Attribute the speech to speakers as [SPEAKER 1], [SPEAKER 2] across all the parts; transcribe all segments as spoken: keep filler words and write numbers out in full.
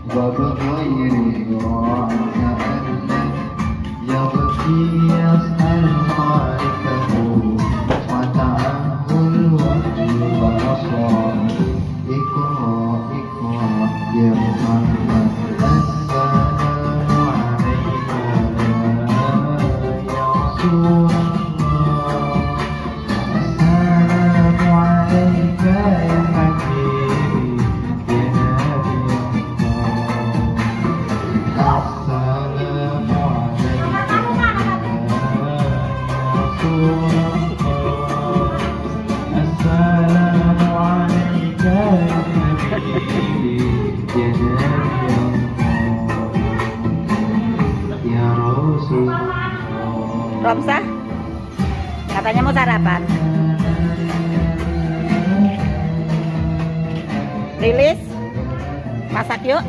[SPEAKER 1] وبغير راع كأن يبكي يسأل خالقه وتعه الوجه والأصوات اقرأ اقرأ يا محمد السلام عليك يا رسول الله السلام عليك يا حبيبي يا نبي الله السلام عليك يا رسول الله السلام عليك يا حبيبي يا نبي الله يا رسول الله.
[SPEAKER 2] Romsa, katanya mau sarapan. Lilis, masak yuk.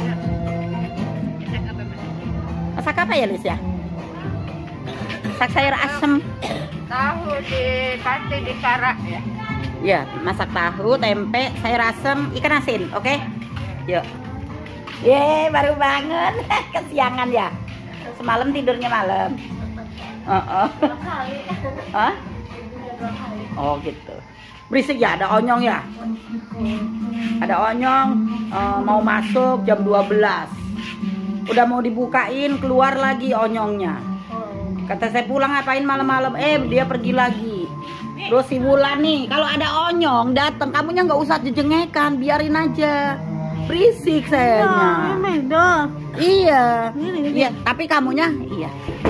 [SPEAKER 2] Masak apa ya, Lilis ya? Masak sayur asem.
[SPEAKER 3] Tahu di pasti di karak ya.
[SPEAKER 2] Ya, masak tahu, tempe, sayur asem, ikan asin, oke? Yuk. Ye, baru bangun. Kesiangan ya. Semalam tidurnya malam. Oh, oh. Hah? Oh gitu. Berisik ya, ada onyong ya? Ada onyong uh, mau masuk jam dua belas. Udah mau dibukain, keluar lagi onyongnya. Kata saya pulang ngapain malam-malam? Eh, dia pergi lagi. Terus si Wulan nih, kalau ada onyong datang, kamunya nggak usah jejengekan, biarin aja. Berisik sayangnya. Iya. Iya, tapi kamunya iya.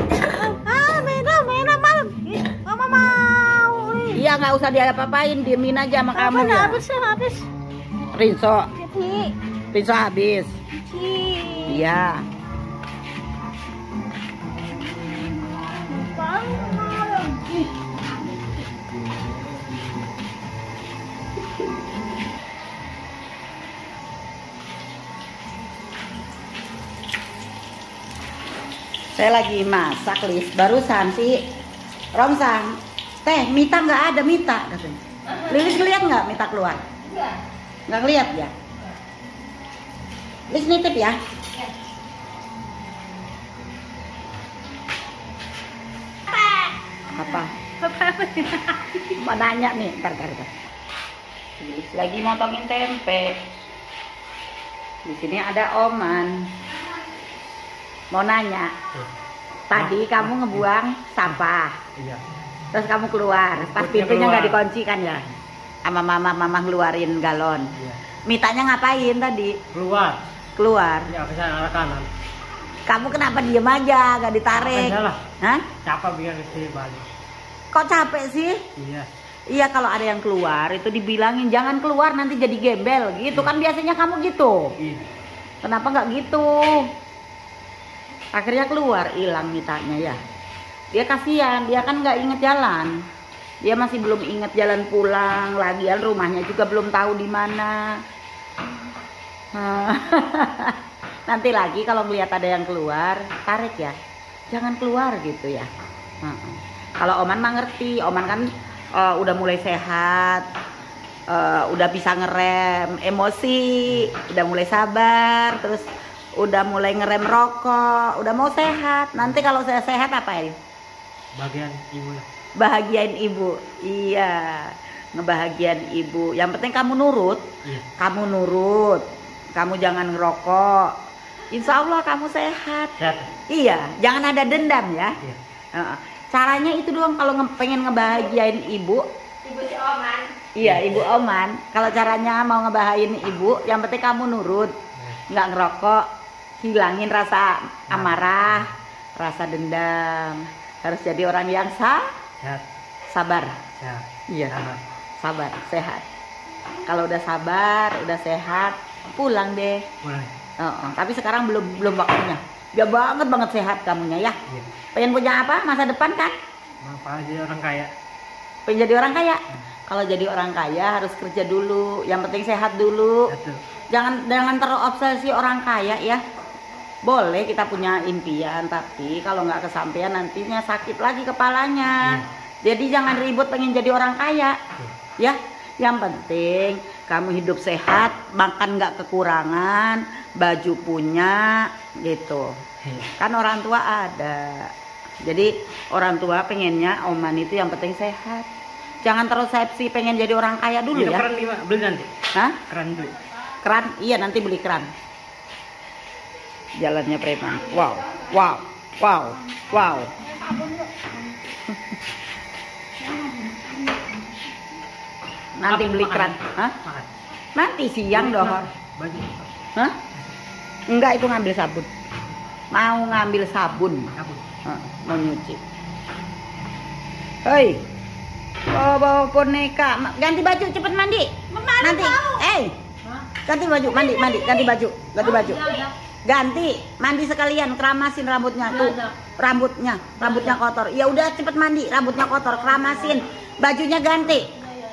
[SPEAKER 2] Iya, nggak usah diapa-apain, diemin aja sama kamu ya.
[SPEAKER 3] Habis habis.
[SPEAKER 2] Rinso, Rinso habis. Iya. Saya lagi masak, Lis. Barusan si Romsa, teh Mita nggak ada, Mita katanya. Lilis ngeliat nggak Mita keluar? Nggak ngeliat ya? Lis nitip ya? Apa? Mau nanya nih, ntar, ntar, ntar. Lilis lagi motongin tempe. Di sini ada Oman. Mau nanya, tadi kamu ngebuang sampah,
[SPEAKER 1] Iya.
[SPEAKER 2] terus kamu keluar, pas pintunya nggak dikunci kan ya, sama mama mama ngeluarin galon.
[SPEAKER 1] Iya.
[SPEAKER 2] Mitanya ngapain tadi?
[SPEAKER 1] Keluar.
[SPEAKER 2] Keluar.
[SPEAKER 1] Ya, ke sana arah kanan.
[SPEAKER 2] Kamu kenapa diem aja, nggak ditarik?
[SPEAKER 1] Apalah.
[SPEAKER 2] Hah?
[SPEAKER 1] Capek biar ke balik.
[SPEAKER 2] Kok capek sih?
[SPEAKER 1] Iya.
[SPEAKER 2] Iya, kalau ada yang keluar itu dibilangin jangan keluar nanti jadi gembel gitu kan, biasanya kamu gitu.
[SPEAKER 1] Iya.
[SPEAKER 2] Kenapa nggak gitu? Akhirnya keluar, hilang mitanya ya. Dia kasihan, dia kan nggak inget jalan. Dia masih belum inget jalan pulang, lagian rumahnya juga belum tahu di mana. Nanti lagi kalau melihat ada yang keluar, tarik ya. Jangan keluar gitu ya. Kalau Oman mah ngerti, Oman kan uh, udah mulai sehat, uh, udah bisa ngerem emosi, udah mulai sabar, terus udah mulai ngerem rokok, udah mau sehat. Nanti kalau saya sehat apa ya?
[SPEAKER 1] Bagian ibu lah.
[SPEAKER 2] Bahagiain ibu. Iya, ngebahagiain ibu. Yang penting kamu nurut.
[SPEAKER 1] Iya.
[SPEAKER 2] Kamu nurut. Kamu jangan ngerokok. Insya Allah kamu sehat.
[SPEAKER 1] Sehat.
[SPEAKER 2] Iya, jangan ada dendam ya.
[SPEAKER 1] Iya.
[SPEAKER 2] Uh, caranya itu doang kalau nge pengen ngebahagiain ibu.
[SPEAKER 3] Ibu si Oman.
[SPEAKER 2] Iya, ibu Oman. Kalau caranya mau ngebahagiain ibu, yang penting kamu nurut. Nggak ngerokok, hilangin rasa amarah, rasa dendam. Harus jadi orang yang sah,
[SPEAKER 1] Sehat.
[SPEAKER 2] sabar.
[SPEAKER 1] Sehat.
[SPEAKER 2] Iya,
[SPEAKER 1] Sabar.
[SPEAKER 2] sabar, sehat. Kalau udah sabar, udah sehat, pulang deh.
[SPEAKER 1] Boleh.
[SPEAKER 2] Oh, oh. Tapi sekarang belum belum waktunya. Gak banget banget sehat kamunya ya.
[SPEAKER 1] Iya.
[SPEAKER 2] Pengen punya apa masa depan kan?
[SPEAKER 1] Apa aja orang kaya.
[SPEAKER 2] Pengen jadi orang kaya. Kalau jadi orang kaya harus kerja dulu. Yang penting sehat dulu.
[SPEAKER 1] Betul.
[SPEAKER 2] Jangan jangan terobsesi orang kaya ya. Boleh kita punya impian, tapi kalau nggak kesampaian nantinya sakit lagi kepalanya.
[SPEAKER 1] Hmm.
[SPEAKER 2] Jadi jangan ribut pengen jadi orang kaya.
[SPEAKER 1] Hmm.
[SPEAKER 2] Ya, yang penting kamu hidup sehat, makan nggak kekurangan, baju punya, gitu. Kan orang tua ada. Jadi orang tua pengennya Oman itu yang penting sehat. Jangan terus sepsi pengen jadi orang kaya dulu
[SPEAKER 1] Itu
[SPEAKER 2] ya.
[SPEAKER 1] keran lima, beli nanti.
[SPEAKER 2] Hah?
[SPEAKER 1] Keran dulu.
[SPEAKER 2] Keran? Iya nanti beli keran. Jalannya preman. Wow, wow, wow, wow. Nanti
[SPEAKER 1] Apa
[SPEAKER 2] beli
[SPEAKER 1] makan?
[SPEAKER 2] keran. Hah?
[SPEAKER 1] Makan.
[SPEAKER 2] Nanti siang dong.
[SPEAKER 1] Baju.
[SPEAKER 2] Hah? Enggak, itu ngambil sabun. Mau ngambil sabun.
[SPEAKER 1] Apa?
[SPEAKER 2] Hah, mau nyuci. Hei. Oh, bawa boneka. Ma- Ganti baju cepet mandi. Nanti. Eh. Ganti baju, mandi, mandi, ganti baju, ganti baju. Ganti, mandi sekalian, keramasin rambutnya tuh. Rambutnya, rambutnya kotor. Ya udah cepet mandi, rambutnya kotor, keramasin. Bajunya ganti.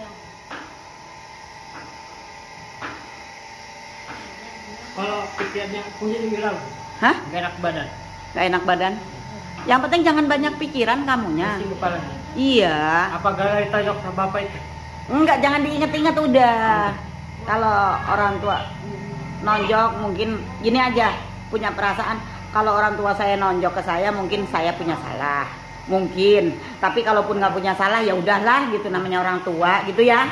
[SPEAKER 1] Kalau pikirannya punya dibilang,
[SPEAKER 2] Hah?
[SPEAKER 1] gak enak badan.
[SPEAKER 2] Gak enak badan. Yang penting jangan banyak pikiran kamunya.
[SPEAKER 1] Pusing kepalanya.
[SPEAKER 2] Iya.
[SPEAKER 1] Apa gara ditajok sama bapak itu?
[SPEAKER 2] Enggak, jangan diinget-inget udah. Kalau orang tua nonjok mungkin gini aja, punya perasaan kalau orang tua saya nonjok ke saya mungkin saya punya salah. Mungkin. Tapi kalaupun nggak punya salah ya udahlah gitu, namanya orang tua gitu ya.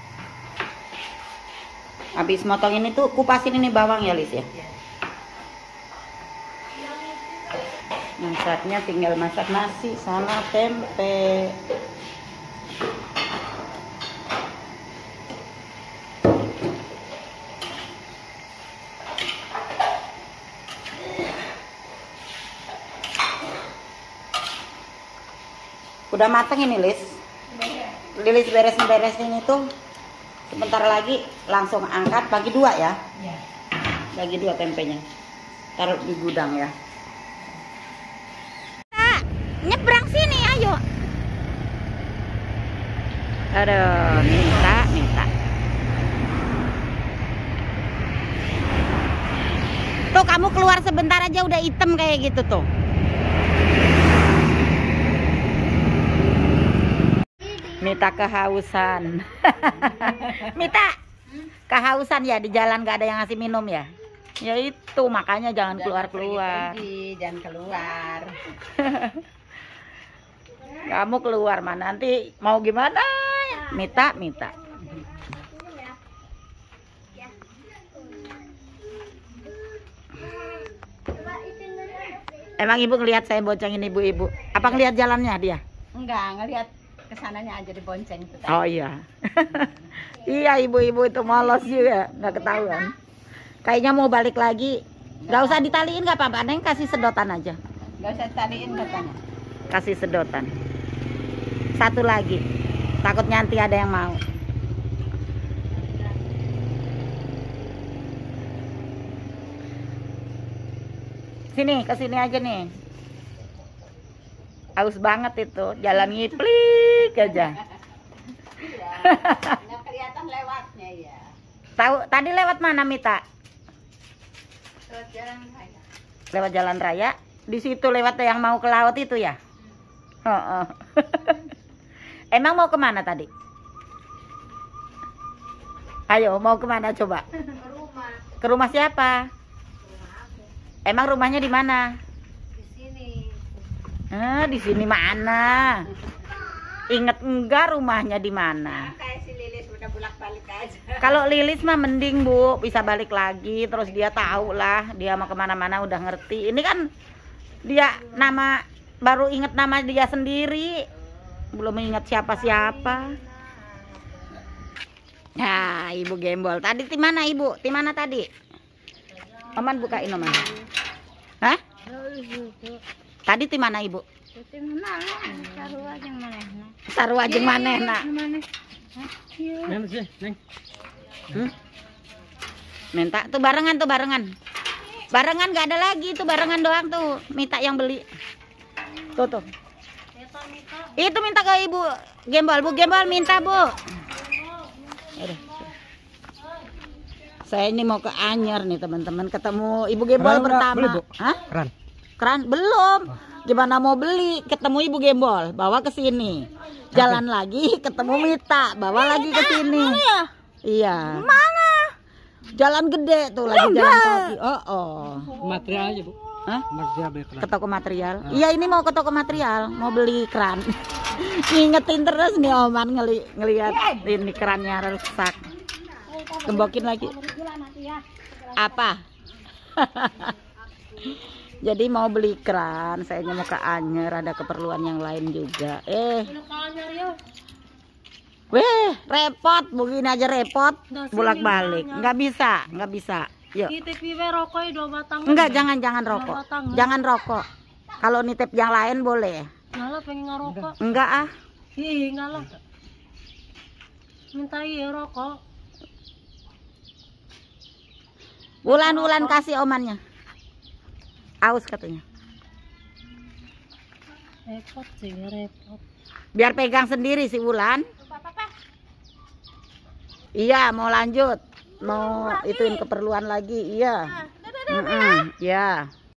[SPEAKER 2] Habis motong ini tuh kupasin ini bawang ya Lis ya. Masaknya tinggal masak nasi sama tempe. Udah mateng ini Lis. Lilis beres-beresin itu. Sebentar lagi langsung angkat, bagi dua ya. Bagi dua tempenya. Taruh di gudang ya. Nyebrang sini ayo. Aduh, minta, minta. Tuh kamu keluar sebentar aja udah hitam kayak gitu tuh. Mita kehausan. Mita kehausan ya, di jalan gak ada yang ngasih minum ya. Ya itu makanya jangan keluar-keluar.
[SPEAKER 3] Jangan keluar.
[SPEAKER 2] Kamu keluar mah nanti mau gimana? Mita, Mita. Emang ibu ngelihat saya boncengin ibu-ibu? Apa ngelihat jalannya dia?
[SPEAKER 3] Enggak, ngelihat kesananya aja dibonceng itu.
[SPEAKER 2] Oh iya. Iya ibu-ibu itu malas juga, nggak ketahuan. Kayaknya mau balik lagi. Nggak usah ditaliin nggak apa-apa, Neng kasih sedotan aja.
[SPEAKER 3] Enggak usah taliin katanya.
[SPEAKER 2] Kasih sedotan. Satu lagi. Takut nanti ada yang mau. Sini, ke sini aja nih. Haus banget itu, jalan ngiplik aja.
[SPEAKER 3] Nggak kelihatan lewatnya ya.
[SPEAKER 2] Tahu tadi lewat mana Mita?
[SPEAKER 3] Lewat jalan raya.
[SPEAKER 2] Lewat jalan raya. Di situ lewat yang mau ke laut itu ya? Oh, oh. Emang mau kemana tadi? Ayo, mau kemana coba?
[SPEAKER 3] Ke rumah.
[SPEAKER 2] Ke rumah siapa?
[SPEAKER 3] Rumah aku.
[SPEAKER 2] Emang rumahnya di mana?
[SPEAKER 3] Di sini.
[SPEAKER 2] Ah, di sini mana? Ingat enggak rumahnya di mana?
[SPEAKER 3] Kayak si Lilis udah bolak-balik aja.
[SPEAKER 2] Kalau Lilis mah mending Bu, bisa balik lagi, terus dia tahu lah, dia mau kemana-mana udah ngerti. Ini kan dia nama baru inget nama dia sendiri, belum ingat siapa-siapa. Nah, Ibu gembol. Tadi di mana Ibu? Di mana tadi? Oman bukain Oman. Hah? Tadi di mana Ibu? Taruh aja mana nak?
[SPEAKER 1] Neng, sih, Neng.
[SPEAKER 2] Hmm? Minta tuh barengan tuh barengan. Barengan gak ada lagi tuh barengan doang tuh. Minta yang beli. Tuh tuh. Itu minta ke Ibu gembol. Bu gembol minta Bu. Aduh. Saya ini mau ke Anyer nih teman-teman, ketemu Ibu gembol
[SPEAKER 1] Keran
[SPEAKER 2] pertama.
[SPEAKER 1] beli, Bu?
[SPEAKER 2] Hah?
[SPEAKER 1] Keran.
[SPEAKER 2] Keran belum. Gimana mau beli? Ketemu Ibu gembol, bawa ke sini. Jalan lagi, ketemu Mita, bawa lagi ke sini. Iya. Mana? Jalan gede tuh lagi jalan kaki. Oh, oh.
[SPEAKER 1] Material aja, Bu.
[SPEAKER 2] Hah?
[SPEAKER 1] Material beli keran.
[SPEAKER 2] Ke toko material. Iya, ini mau ke toko material, mau beli keran. Ngingetin terus nih Oman ngeli ngelihat ini kerannya rusak. Gembokin lagi. Apa? Jadi mau beli keran, saya mau ke Anyer, ada keperluan yang lain juga. Eh. Weh, repot, begini aja repot, bolak-balik. Nggak bisa, nggak bisa. Yuk. Enggak, jangan jangan rokok. Jangan rokok. Kalau nitip yang lain boleh.
[SPEAKER 3] Ngalah pengen ngerokok.
[SPEAKER 2] Enggak ah.
[SPEAKER 3] Ih, ngalah. Minta iya rokok.
[SPEAKER 2] Wulan-wulan kasih omannya. Aus katanya.
[SPEAKER 3] Repot sih, repot.
[SPEAKER 2] Biar pegang sendiri si Wulan. Iya, mau lanjut. Mau ituin keperluan lagi. Iya. Mm-mm, ya.